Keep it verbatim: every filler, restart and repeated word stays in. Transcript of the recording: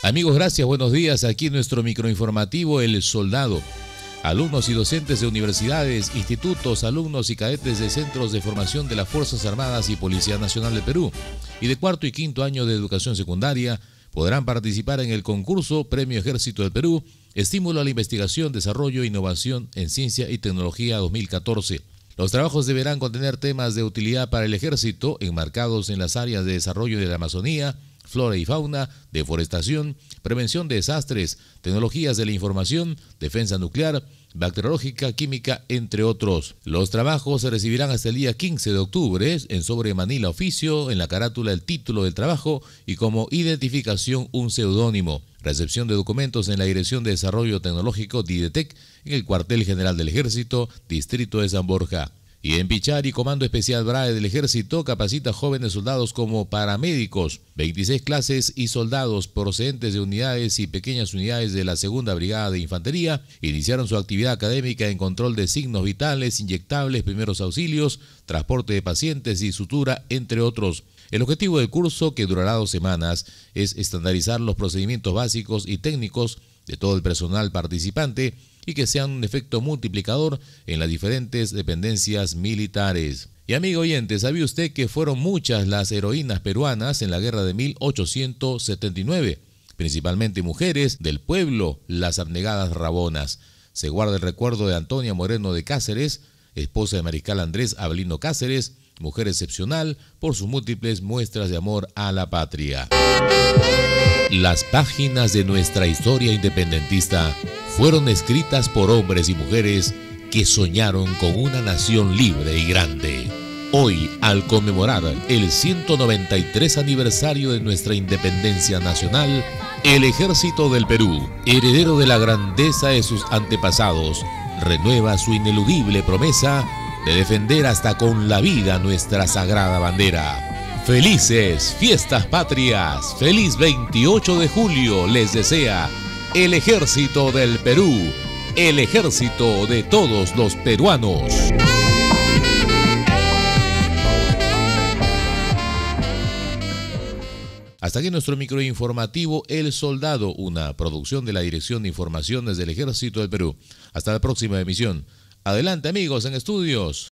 Amigos, gracias, buenos días. Aquí nuestro microinformativo El Soldado. Alumnos y docentes de universidades, institutos, alumnos y cadetes de centros de formación de las Fuerzas Armadas y Policía Nacional del Perú y de cuarto y quinto año de educación secundaria podrán participar en el concurso Premio Ejército del Perú, Estímulo a la Investigación, Desarrollo e Innovación en Ciencia y Tecnología dos mil catorce. Los trabajos deberán contener temas de utilidad para el ejército enmarcados en las áreas de desarrollo de la Amazonía, flora y fauna, deforestación, prevención de desastres, tecnologías de la información, defensa nuclear, bacteriológica, química, entre otros. Los trabajos se recibirán hasta el día quince de octubre en sobre manila oficio, en la carátula el título del trabajo y como identificación un seudónimo. Recepción de documentos en la Dirección de Desarrollo Tecnológico DIDETEC en el Cuartel General del Ejército, Distrito de San Borja. Y en Pichari, Comando Especial BRAE del Ejército capacita jóvenes soldados como paramédicos. veintiséis clases y soldados procedentes de unidades y pequeñas unidades de la Segunda Brigada de Infantería iniciaron su actividad académica en control de signos vitales, inyectables, primeros auxilios, transporte de pacientes y sutura, entre otros. El objetivo del curso, que durará dos semanas, es estandarizar los procedimientos básicos y técnicos de todo el personal participante y que sean un efecto multiplicador en las diferentes dependencias militares. Y amigo oyente, ¿sabía usted que fueron muchas las heroínas peruanas en la guerra de mil ochocientos setenta y nueve? Principalmente mujeres del pueblo, las abnegadas Rabonas. Se guarda el recuerdo de Antonia Moreno de Cáceres, esposa de mariscal Andrés Avelino Cáceres, mujer excepcional por sus múltiples muestras de amor a la patria. Las páginas de nuestra historia independentista fueron escritas por hombres y mujeres que soñaron con una nación libre y grande. Hoy, al conmemorar el ciento noventa y tres aniversario de nuestra independencia nacional, el Ejército del Perú, heredero de la grandeza de sus antepasados, renueva su ineludible promesa de defender hasta con la vida nuestra sagrada bandera. Felices fiestas patrias, feliz veintiocho de julio les desea el Ejército del Perú, el ejército de todos los peruanos. Hasta aquí nuestro microinformativo El Soldado, una producción de la Dirección de Informaciones del Ejército del Perú. Hasta la próxima emisión. Adelante amigos en estudios.